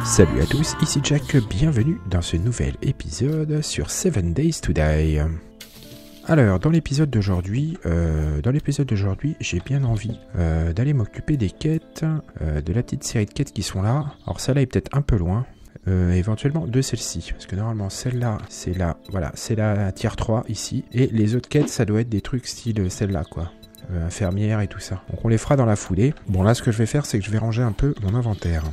Salut à tous, ici Jack, bienvenue dans ce nouvel épisode sur 7 Days to Die. Alors, dans l'épisode d'aujourd'hui, j'ai bien envie d'aller m'occuper des quêtes, de la petite série de quêtes qui sont là. Alors celle-là est peut-être un peu loin, éventuellement de celle-ci, parce que normalement celle-là, c'est la tier 3 ici, et les autres quêtes, ça doit être des trucs style celle-là, quoi. Infirmière et tout ça. Donc on les fera dans la foulée. Bon, là, ce que je vais faire, c'est que je vais ranger un peu mon inventaire.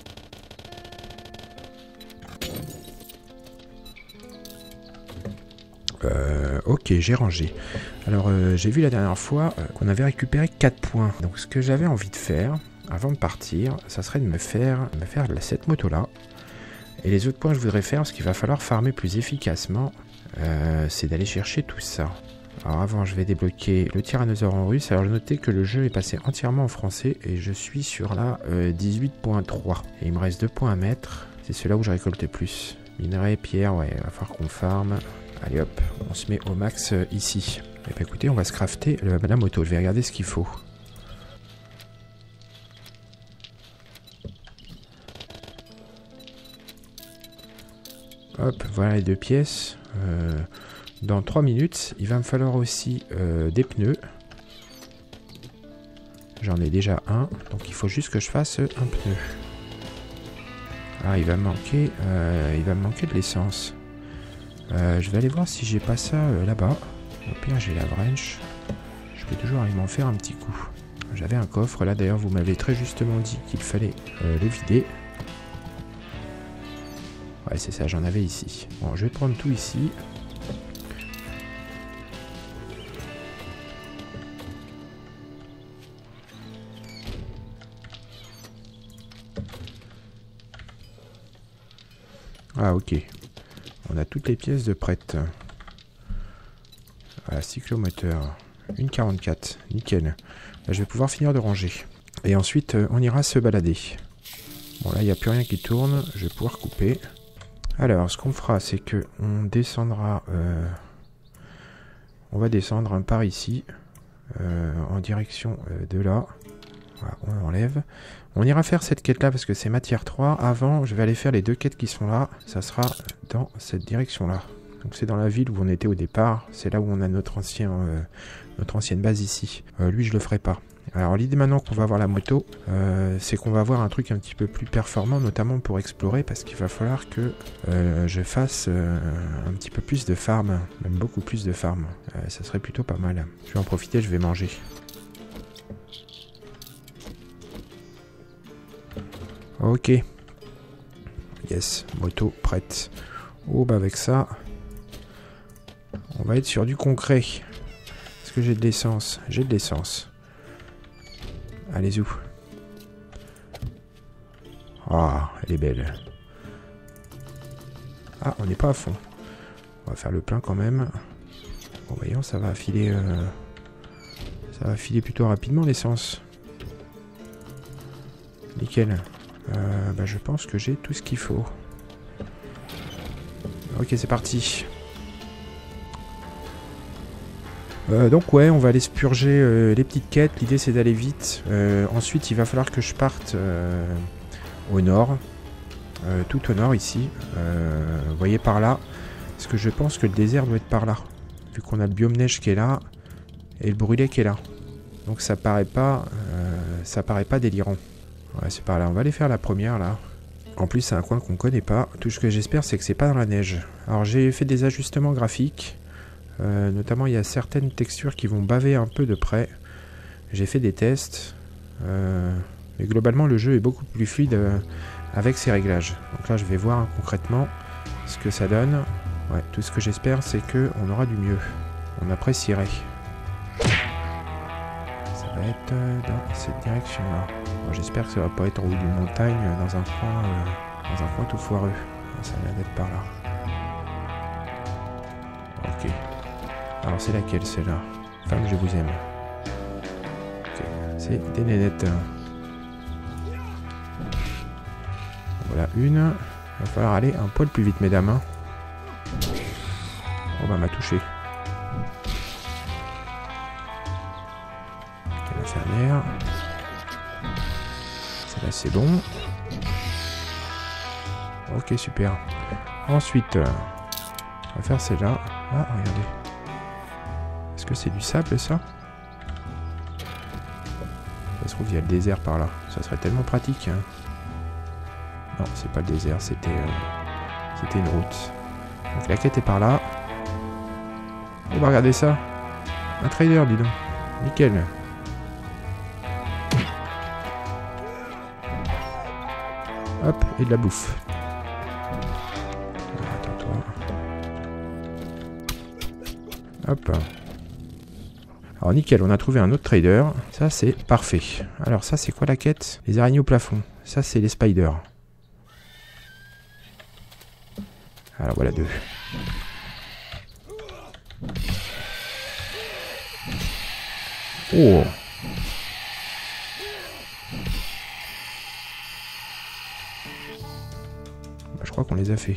Ok, j'ai rangé. Alors, j'ai vu la dernière fois qu'on avait récupéré 4 points. Donc, ce que j'avais envie de faire, avant de partir, ça serait de me faire cette moto-là. Et les autres points que je voudrais faire, parce qu'il va falloir farmer plus efficacement, c'est d'aller chercher tout ça. Alors, avant, je vais débloquer le tyrannosaure en russe. Alors, je notais que le jeu est passé entièrement en français et je suis sur la 18.3. Et il me reste 2 points à mettre. C'est ceux-là où je récolte plus. Minerai, pierre, ouais, il va falloir qu'on farme. Allez hop, on se met au max ici. Et bien écoutez, on va se crafter la moto. Je vais regarder ce qu'il faut. Hop, voilà les 2 pièces. Dans 3 minutes, il va me falloir aussi des pneus. J'en ai déjà un, donc il faut juste que je fasse un pneu. Ah, il va me manquer de l'essence. Je vais aller voir si j'ai pas ça là-bas. Au pire, j'ai la wrench. Je peux toujours aller m'en faire un petit coup. J'avais un coffre là, d'ailleurs, vous m'avez très justement dit qu'il fallait le vider. Ouais, c'est ça, j'en avais ici. Bon, je vais prendre tout ici. Ah, ok. On a toutes les pièces de prêtes. Voilà, cyclomoteur. Une 44. Nickel. Là, je vais pouvoir finir de ranger. Et ensuite, on ira se balader. Bon, là, il n'y a plus rien qui tourne. Je vais pouvoir couper. Alors, ce qu'on fera, c'est que on descendra... on va descendre par ici. En direction de là. Voilà, on enlève. On ira faire cette quête-là parce que c'est matière 3. Avant, je vais aller faire les 2 quêtes qui sont là. Ça sera dans cette direction-là. Donc c'est dans la ville où on était au départ. C'est là où on a notre ancienne base ici. Lui, je le ferai pas. Alors l'idée maintenant qu'on va avoir la moto, c'est qu'on va avoir un truc un petit peu plus performant, notamment pour explorer, parce qu'il va falloir que je fasse un petit peu plus de farm, même beaucoup plus de farm. Ça serait plutôt pas mal. Je vais en profiter, je vais manger. Ok. Yes, moto prête. Oh bah avec ça, on va être sur du concret. Est-ce que j'ai de l'essence? J'ai de l'essence. Allez où? Ah, elle est belle. Ah, on n'est pas à fond. On va faire le plein quand même. Bon voyons, ça va filer plutôt rapidement l'essence. Nickel. Bah, je pense que j'ai tout ce qu'il faut. Ok, c'est parti. Donc ouais, on va aller se purger les petites quêtes. L'idée c'est d'aller vite. Ensuite, il va falloir que je parte au nord. Tout au nord ici. Vous voyez par là. Parce que je pense que le désert doit être par là. Vu qu'on a le biome neige qui est là. Et le brûlé qui est là. Donc ça paraît pas délirant. Ouais, c'est par là. On va aller faire la première, là. En plus, c'est un coin qu'on connaît pas. Tout ce que j'espère, c'est que c'est pas dans la neige. Alors, j'ai fait des ajustements graphiques. Notamment, il y a certaines textures qui vont baver un peu de près. J'ai fait des tests. Mais globalement, le jeu est beaucoup plus fluide avec ses réglages. Donc là, je vais voir concrètement ce que ça donne. Ouais, tout ce que j'espère, c'est qu'on aura du mieux. On apprécierait. Ça va être dans cette direction-là. Bon, j'espère que ça va pas être au bout d'une montagne dans un coin tout foireux. Ça a l'air d'être par là. Ok. Alors c'est laquelle celle-là? Femme, je vous aime. Ok. C'est des nénettes. Voilà une. Il va falloir aller un poil plus vite, mesdames. Hein. Oh bah m'a touché. L'infirmière. Celle-là c'est bon. Ok, super. Ensuite, on va faire celle-là. Ah, regardez. Est-ce que c'est du sable, ça? Ça se trouve, il y a le désert par là. Ça serait tellement pratique. Hein. Non, c'est pas le désert, c'était une route. Donc la quête est par là. On va regarder ça. Un trader, dis donc. Nickel. Hop, et de la bouffe. Attends-toi. Hop. Alors nickel, on a trouvé un autre trader. Ça c'est parfait. Alors ça c'est quoi la quête? Les araignées au plafond. Ça c'est les spiders. Alors voilà 2. Oh. Bah, je crois qu'on les a fait.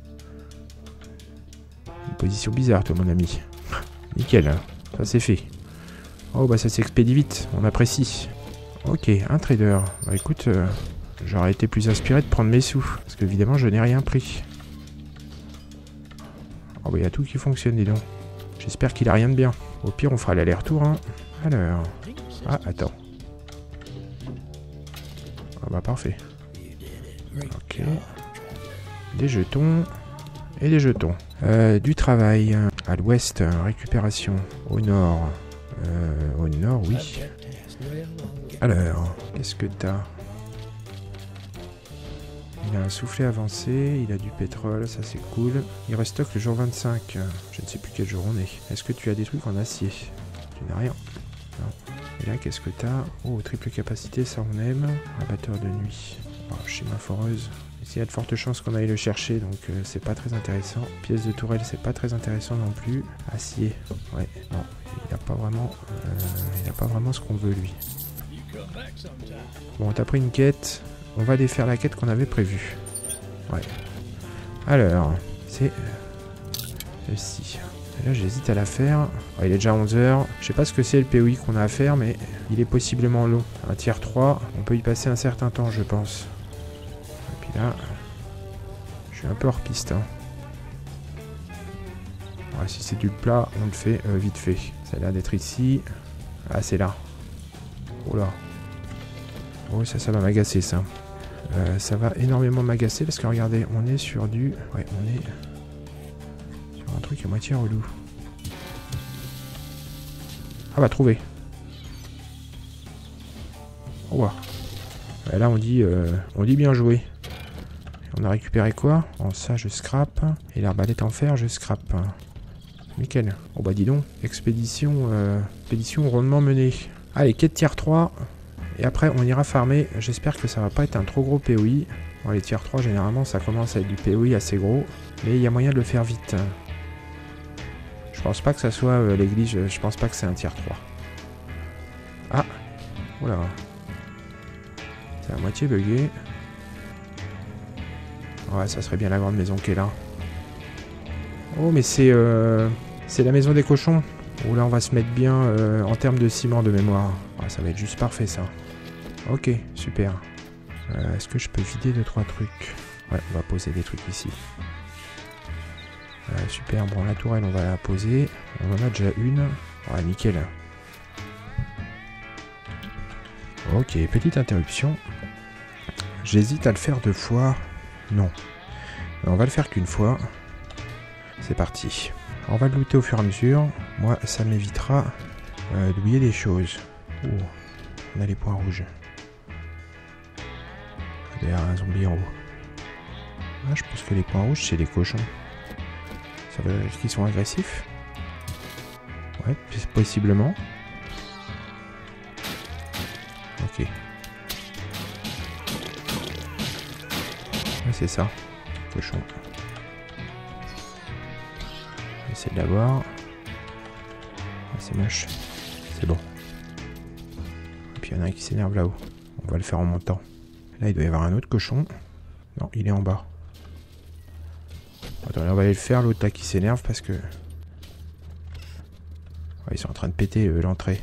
Une position bizarre toi mon ami. Nickel, ça c'est fait. Oh bah ça s'expédie vite, on apprécie. Ok, un trader. Bah écoute, j'aurais été plus inspiré de prendre mes sous. Parce qu'évidemment je n'ai rien pris. Oh bah il y a tout qui fonctionne, dis donc. J'espère qu'il a rien de bien. Au pire on fera l'aller-retour, hein. Alors... Ah, attends. Ah bah parfait. Ok. Des jetons. Et des jetons. Du travail. À l'ouest, récupération. Au nord. Au nord, oui. Alors, qu'est-ce que t'as? Il a un soufflet avancé, il a du pétrole, ça c'est cool. Il restock le jour 25. Je ne sais plus quel jour on est. Est-ce que tu as des trucs en acier? Tu n'as rien. Non. Et là, qu'est-ce que t'as? Oh, triple capacité, ça on aime. Abatteur de nuit. Oh, schéma foreuse. Il y a de fortes chances qu'on aille le chercher, donc c'est pas très intéressant. Pièce de tourelle, c'est pas très intéressant non plus. Acier, ouais, non, il a pas vraiment ce qu'on veut lui. Bon, t'as pris une quête. On va aller faire la quête qu'on avait prévue. Ouais. Alors, c'est celle-ci. Là, j'hésite à la faire. Oh, il est déjà 11h. Je sais pas ce que c'est le POI qu'on a à faire, mais il est possiblement long. Un tiers 3, on peut y passer un certain temps, je pense. Et puis là, je suis un peu hors piste. Hein. Ouais, si c'est du plat, on le fait vite fait. Ça a l'air d'être ici. Ah, c'est là. Oh là. Oh, ça va m'agacer, ça. Ça va énormément m'agacer parce que regardez, on est sur du... Ouais, on est sur un truc à moitié relou. Ah bah, trouvé. Oh, wow. Ouais, là, on dit bien joué. On a récupéré quoi? Bon, ça, je scrape. Et l'arbalète en fer, je scrape. Nickel. Oh bah, dis donc. Expédition rondement menée. Allez, quête tier 3. Et après, on ira farmer. J'espère que ça va pas être un trop gros POI. Bon, les tier 3, généralement, ça commence à être du POI assez gros. Mais il y a moyen de le faire vite. Je pense pas que ça soit l'église. Je pense pas que c'est un tier 3. Ah. Oula. C'est à moitié bugué. Ouais, ça serait bien la grande maison qui est là. Oh, mais c'est la maison des cochons. Oh là, on va se mettre bien en termes de ciment de mémoire. Ah, ça va être juste parfait, ça. Ok, super. Est-ce que je peux vider 2-3 trucs? Ouais, on va poser des trucs ici. Super, bon, la tourelle, on va la poser. On en a déjà une. Ouais, nickel. Ok, petite interruption. J'hésite à le faire 2 fois. Non. On va le faire qu'une fois. C'est parti. On va le looter au fur et à mesure. Moi, ça m'évitera d'oublier des choses. Oh, on a les points rouges. Derrière un zombie en haut. Ah, je pense que les points rouges, c'est les cochons. Ça veut dire qu'ils sont agressifs? Ouais, possiblement. Ok. Ouais, c'est ça. Cochon. Essayer de l'avoir. C'est moche. C'est bon. Et puis il y en a un qui s'énerve là-haut. On va le faire en montant. Là, il doit y avoir un autre cochon. Non, il est en bas. Attends, on va aller le faire, l'autre là qui s'énerve parce que... Ouais, ils sont en train de péter l'entrée.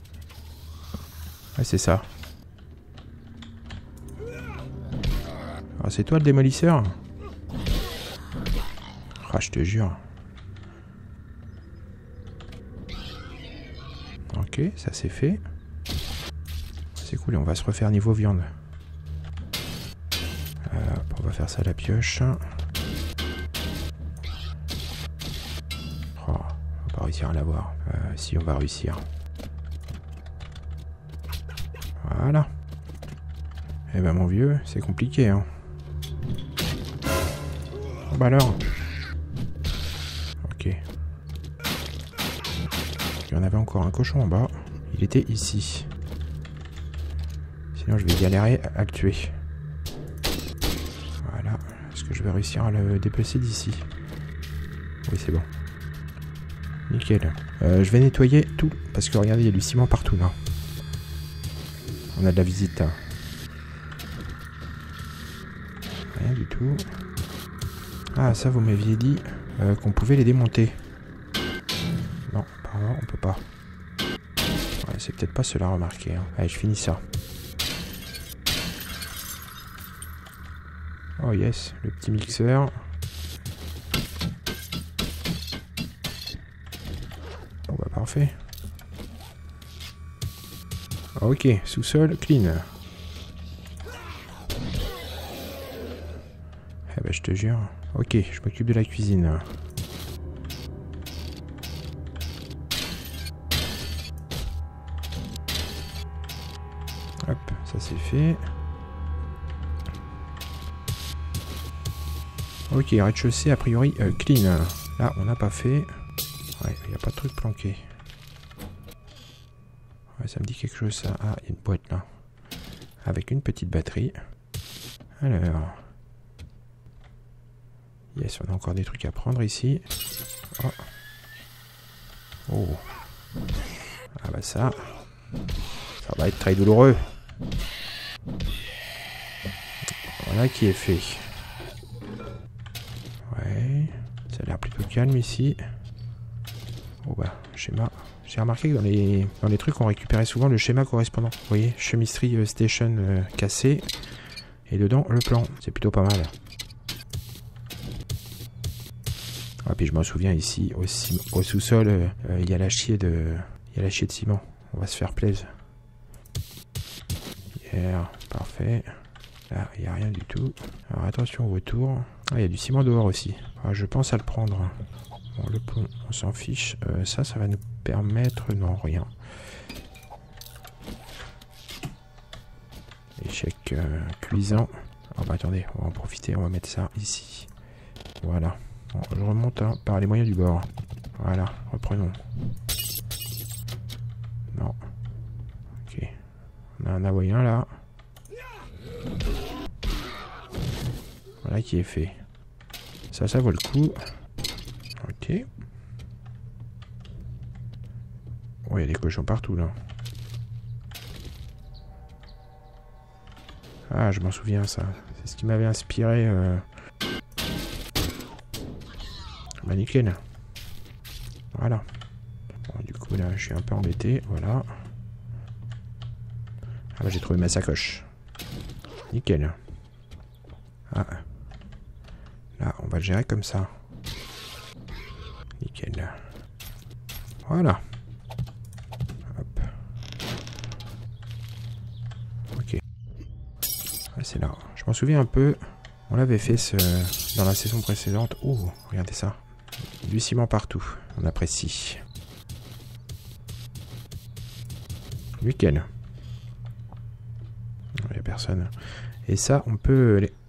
Ouais, c'est ça. Ah, c'est toi le démolisseur? Ah, je te jure. Ok, ça c'est fait. C'est cool, on va se refaire niveau viande. On va faire ça à la pioche. Oh, on va pas réussir à l'avoir. Si, on va réussir. Voilà. Eh ben mon vieux, c'est compliqué, hein. Bah alors. Ok. Il y en avait encore un cochon en bas. Il était ici. Sinon je vais galérer à le tuer. Voilà. Est-ce que je vais réussir à le déplacer d'ici? Oui, c'est bon. Nickel. Je vais nettoyer tout. Parce que regardez, il y a du ciment partout là. On a de la visite. Hein. Rien du tout. Ah, ça vous m'aviez dit qu'on pouvait les démonter. Non, apparemment on peut pas. Ouais, c'est peut-être pas cela à remarquer. Hein. Allez, je finis ça. Oh yes, le petit mixeur. Bon bah parfait. Ok, sous-sol clean. Eh ben je te jure. Ok, je m'occupe de la cuisine. Hop, ça c'est fait. Ok, rez-de-chaussée a priori clean. Là, on n'a pas fait. Ouais, il n'y a pas de truc planqué. Ouais, ça me dit quelque chose ça. Ah, il y a une boîte là. Avec une petite batterie. Alors. Yes, on a encore des trucs à prendre ici. Oh. Oh. Ah bah ça. Ça va être très douloureux. Voilà qui est fait. Ouais. Ça a l'air plutôt calme ici. Oh bah, schéma. J'ai remarqué que dans les trucs on récupérait souvent le schéma correspondant. Vous voyez, chemistry station cassé. Et dedans, le plan. C'est plutôt pas mal. Ah, puis je m'en souviens ici, au sous-sol, il y a la chier de ciment. On va se faire plaisir. Yeah, parfait. Là, il n'y a rien du tout. Alors attention au retour. Ah, il y a du ciment dehors aussi. Ah, je pense à le prendre. Bon, le pont, on s'en fiche. Ça va nous permettre... Non, rien. Échec cuisant. Oh, bah attendez, on va en profiter. On va mettre ça ici. Voilà. Bon, je remonte hein, par les moyens du bord. Voilà, reprenons. Non. Ok. On a un hawaïen là. Voilà qui est fait. Ça vaut le coup. Ok. Oh, il y a des cochons partout là. Ah, je m'en souviens ça. C'est ce qui m'avait inspiré... Bah nickel. Voilà. Bon, du coup là je suis un peu embêté. Voilà. Ah bah j'ai trouvé ma sacoche. Nickel. Ah. Là on va le gérer comme ça. Nickel. Voilà. Hop. Ok. Ah, c'est là. Je m'en souviens un peu. On l'avait fait dans la saison précédente. Oh, regardez ça. Du ciment partout, on apprécie. Nickel. Il n'y a personne. Et ça, on peut... les...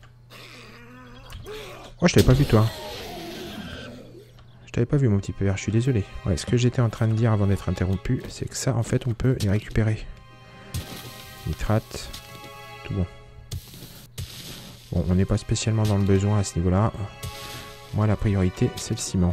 Oh, je t'avais pas vu, toi. Je t'avais pas vu, mon petit père, je suis désolé. Ouais, ce que j'étais en train de dire avant d'être interrompu, c'est que ça, en fait, on peut les récupérer. Nitrate. Tout bon. Bon, on n'est pas spécialement dans le besoin à ce niveau-là. Moi, la priorité, c'est le ciment.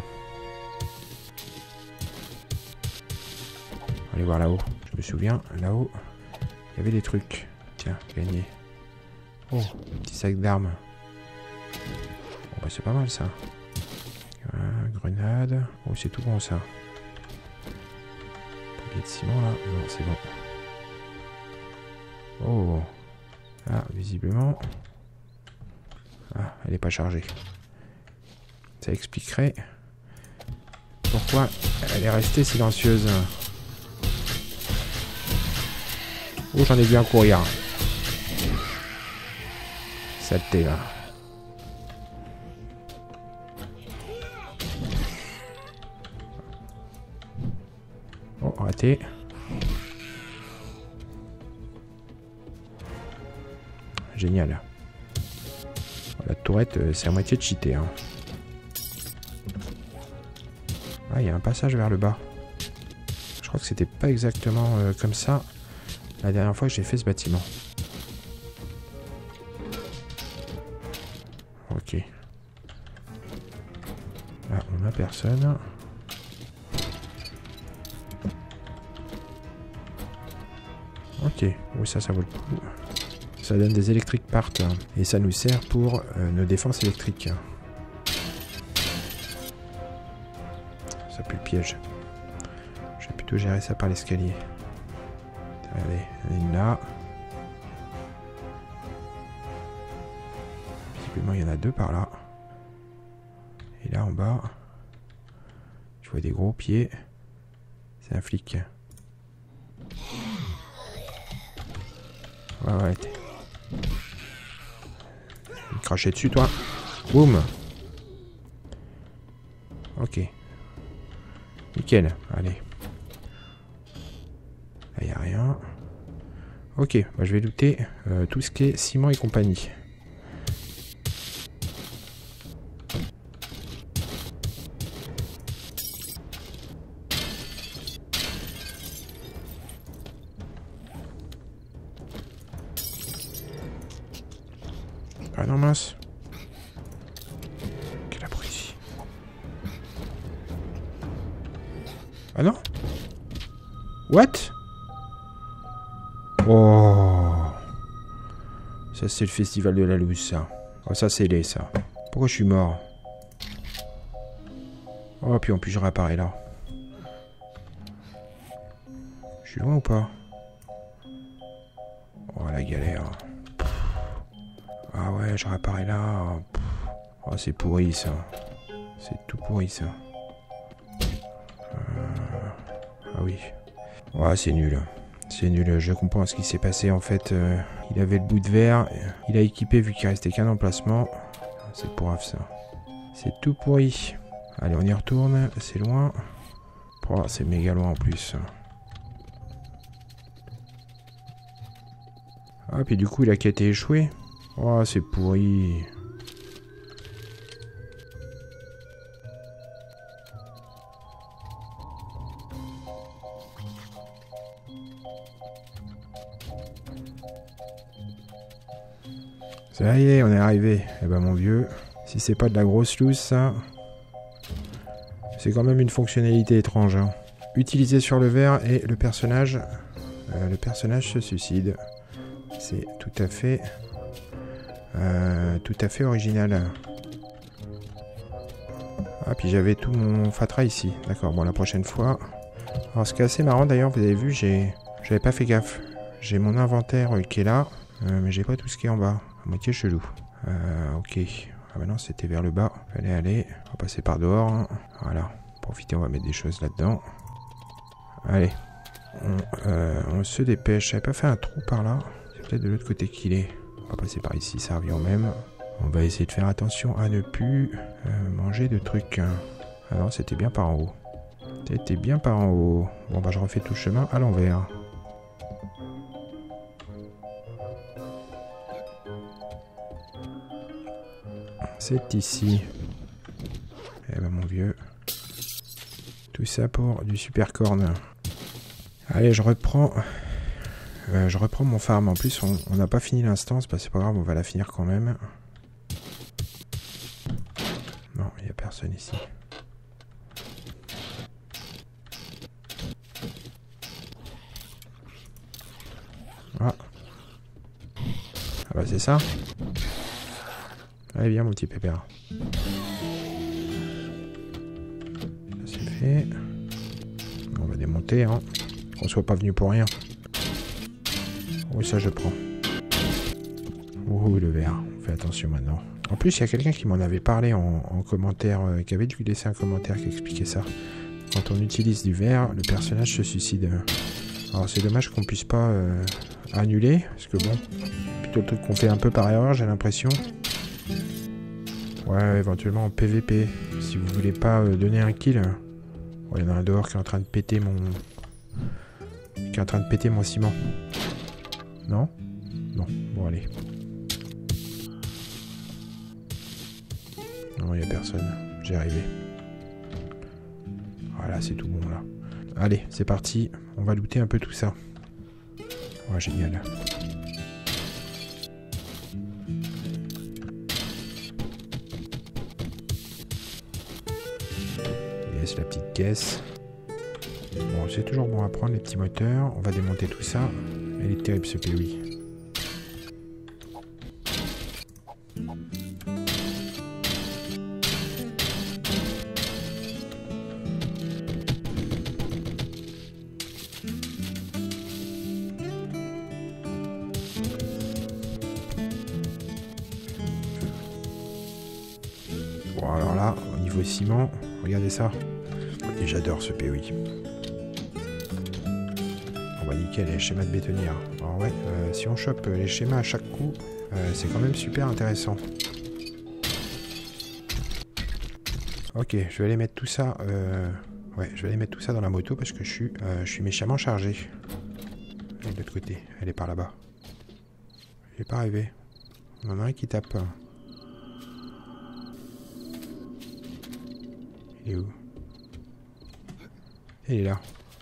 Allez voir là-haut. Je me souviens, là-haut, il y avait des trucs. Tiens, gagné. Oh, un petit sac d'armes. Bon, bah, c'est pas mal, ça. Grenade. Oh, c'est tout bon, ça. Pompier de ciment, là. Non, c'est bon. Oh. Ah, visiblement... elle n'est pas chargée. Ça expliquerait pourquoi elle est restée silencieuse. Oh, j'en ai vu un courir. Saleté, là. Oh, raté. Génial. La tourette, c'est à moitié cheaté. Hein. Ah, il y a un passage vers le bas. Je crois que c'était pas exactement comme ça la dernière fois que j'ai fait ce bâtiment. Ok. Là, on n'a personne. Ok. Oui, ça vaut le coup. Ça donne des électriques parts. Et ça nous sert pour nos défenses électriques. Ça pue le piège. Je vais plutôt gérer ça par l'escalier. Allez, une là. Visiblement, il y en a deux par là. Et là, en bas, je vois des gros pieds. C'est un flic. Ouais. Il crachait dessus, toi. Boum. Ok. Nickel. Allez. Là, il n'y a rien. Ok. Bah, je vais looter tout ce qui est ciment et compagnie. Ah non, mince. Quelle abruti. Ah non? What? Oh. Ça, c'est le festival de la loose, ça. Oh, ça, c'est laid, ça. Pourquoi je suis mort? Oh, puis en plus, je réapparais là. Je suis loin ou pas? Oh, la galère. Ah ouais, je réapparais là. Oh, c'est pourri, ça. C'est tout pourri, ça. Ah oui. Ouais, c'est nul. C'est nul. Je comprends ce qui s'est passé. En fait, il avait le bout de verre. Il a équipé vu qu'il restait qu'un emplacement. C'est pourrave, ça. C'est tout pourri. Allez, on y retourne. C'est loin. Oh, c'est méga loin en plus. Ah, puis du coup, il a qu'à été échoué. Oh, c'est pourri. Ça y est, on est arrivé. Eh ben mon vieux, si c'est pas de la grosse loose, ça... C'est quand même une fonctionnalité étrange. Hein. Utilisé sur le verre et le personnage se suicide. C'est tout à fait original. Ah, puis j'avais tout mon fatras ici. D'accord, bon, la prochaine fois... Alors, ce qui est assez marrant, d'ailleurs, vous avez vu, j'avais pas fait gaffe. J'ai mon inventaire qui est là, mais j'ai pas tout ce qui est en bas. À moitié chelou. Ok. Ah bah non, c'était vers le bas. Allez. On va passer par dehors. Hein. Voilà. Profitez, on va mettre des choses là-dedans. Allez. On se dépêche. J'avais pas fait un trou par là. C'est peut-être de l'autre côté qu'il est. On va passer par ici, ça revient au même. On va essayer de faire attention à ne plus manger de trucs. Ah non, c'était bien par en haut. C'était bien par en haut. Bon bah je refais tout le chemin à l'envers. C'est ici. Eh ben mon vieux. Tout ça pour du super corn. Allez, je reprends mon farm. En plus, on n'a pas fini l'instance. Bah, c'est pas grave, on va la finir quand même. Non, il n'y a personne ici. Ah. Ah bah c'est ça. Allez, viens mon petit pépère. Ça c'est fait. On va démonter, hein. Qu'on soit pas venu pour rien. Oh, ça je prends. Oh, le verre. fais attention maintenant. En plus, il y a quelqu'un qui m'en avait parlé en commentaire, qui avait dû laisser un commentaire qui expliquait ça. Quand on utilise du verre, le personnage se suicide. Alors c'est dommage qu'on puisse pas annuler, parce que bon, plutôt le truc qu'on fait un peu par erreur, j'ai l'impression. Ouais, éventuellement en PVP, si vous voulez pas donner un kill. Il y en a un dehors qui est en train de péter mon... ciment. Non? Non, bon allez. Non, il n'y a personne. J'ai arrivé. Voilà, c'est tout bon là. Allez, c'est parti. On va looter un peu tout ça. Ouais, génial. Yes, la petite caisse. Bon, c'est toujours bon à prendre les petits moteurs. On va démonter tout ça. Elle est terrible ce POI. Bon, alors là, au niveau ciment, regardez ça. Et j'adore ce POI. On va nickel les schémas de bétonnière. Alors ouais, si on chope les schémas à chaque coup, c'est quand même super intéressant. Ok, je vais aller mettre tout ça. Ouais, je vais aller mettre tout ça dans la moto parce que je suis méchamment chargé. Et de l'autre côté, elle est par là-bas. Il est pas arrivé. On en a un qui tape. Il est où? Il est là.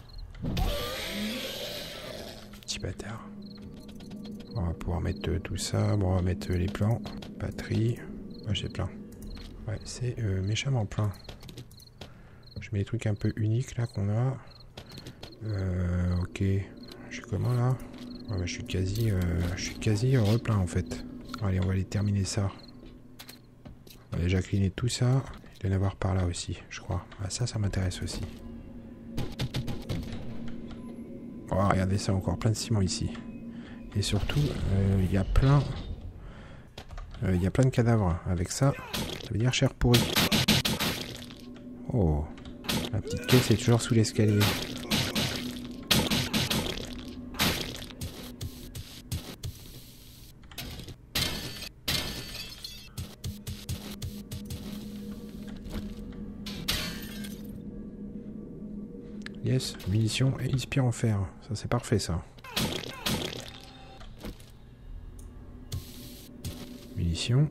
Petit bâtard. On va pouvoir mettre tout ça. Bon, on va mettre les plans. Batterie. Moi, j'ai plein. Ouais, c'est méchamment plein. Je mets les trucs un peu uniques là qu'on a. Ok. Je suis comment là? Ouais, bah, je suis quasi replein en fait. Allez, on va aller terminer ça. On va déjà cleaner tout ça. Il doit y en avoir par là aussi, je crois. Ah, ça m'intéresse aussi. Oh, regardez ça, encore plein de ciment ici. Et surtout, il y a plein de cadavres. Avec ça, ça veut dire chair pourrie. Oh, la petite caisse est toujours sous l'escalier. Yes, munitions et inspire en fer. Ça c'est parfait ça. Munitions.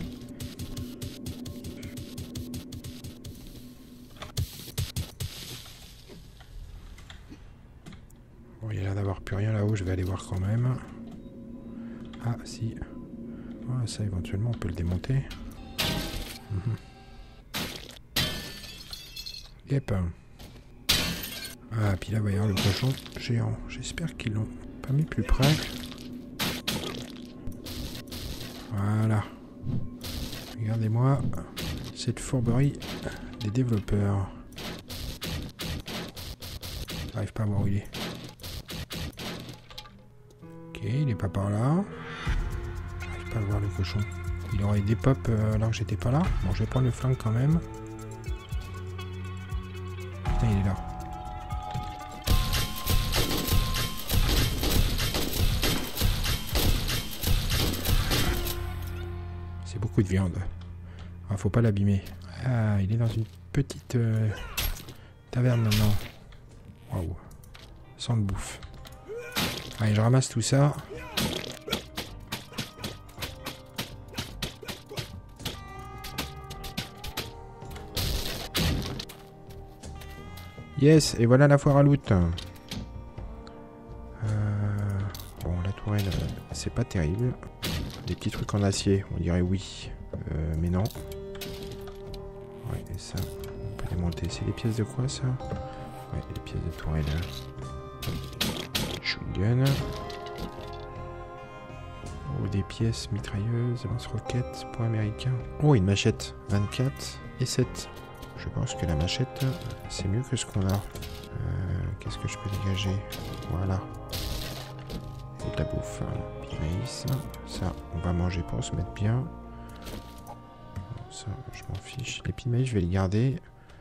Bon, il y a l'air d'avoir plus rien là-haut, je vais aller voir quand même. Ah si. Ah, ça éventuellement on peut le démonter. Yep. Ah, puis là, il va y avoir le cochon géant. J'espère qu'ils l'ont pas mis plus près. Voilà. Regardez-moi cette fourberie des développeurs. J'arrive pas à voir où il est. Ok, il est pas par là. J'arrive pas à voir le cochon. Il aurait des pop alors que j'étais pas là. Bon, je vais prendre le flingue quand même. Putain, il est là. C'est beaucoup de viande. Ah, faut pas l'abîmer. Ah, il est dans une petite taverne maintenant. Waouh. Sans de bouffe. Allez, je ramasse tout ça. Yes, et voilà la foire à loot. Bon, la tourelle, c'est pas terrible. Des petits trucs en acier, on dirait oui. Mais non. Ouais, et ça, on peut démonter. C'est des pièces de quoi ça? Ouais, des pièces de tourelle. Shotgun. Oh, des pièces mitrailleuses, lance-roquettes, point américain. Oh, une machette. 24 et 7. Je pense que la machette, c'est mieux que ce qu'on a. Qu'est-ce que je peux dégager? Voilà. la bouffe. Puis maïs. Ça, on va manger pour se mettre bien. Ça, je m'en fiche. Les pieds de maïs, je vais les garder.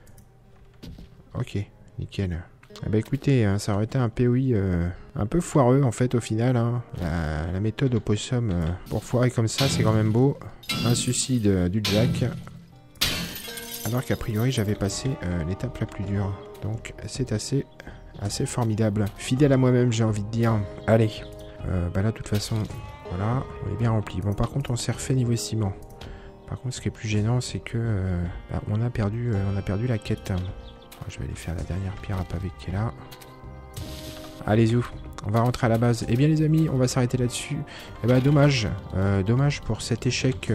Ok, nickel. Ah bah écoutez, hein, ça aurait été un POI un peu foireux en fait au final. Hein. La méthode opossum pour foirer comme ça, c'est quand même beau. Un suicide du Jack. Alors qu'a priori j'avais passé l'étape la plus dure. Donc c'est assez formidable. Fidèle à moi-même, j'ai envie de dire. Allez, bah là de toute façon, voilà, on est bien rempli. Bon par contre on s'est refait niveau ciment. Par contre ce qui est plus gênant c'est que bah, on a perdu la quête. Je vais aller faire la dernière pierre à pavé qui est là. Allez zou, on va rentrer à la base. Eh bien les amis, on va s'arrêter là-dessus. Eh ben dommage. Dommage pour cet échec.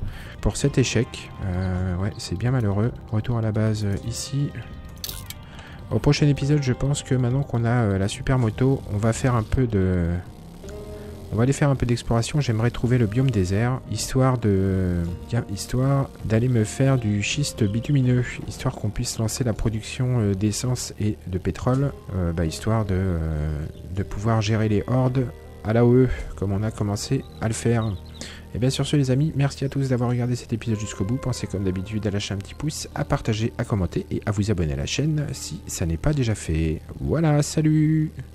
Ouais, c'est bien malheureux. Retour à la base ici. Au prochain épisode, je pense que maintenant qu'on a la super moto, on va faire un peu de... On va aller faire un peu d'exploration. J'aimerais trouver le biome désert, histoire d'aller me faire du schiste bitumineux, histoire qu'on puisse lancer la production d'essence et de pétrole, histoire de pouvoir gérer les hordes à l'AOE, comme on a commencé à le faire. Et bien sur ce les amis, merci à tous d'avoir regardé cet épisode jusqu'au bout. Pensez comme d'habitude à lâcher un petit pouce, à partager, à commenter et à vous abonner à la chaîne si ça n'est pas déjà fait. Voilà, salut!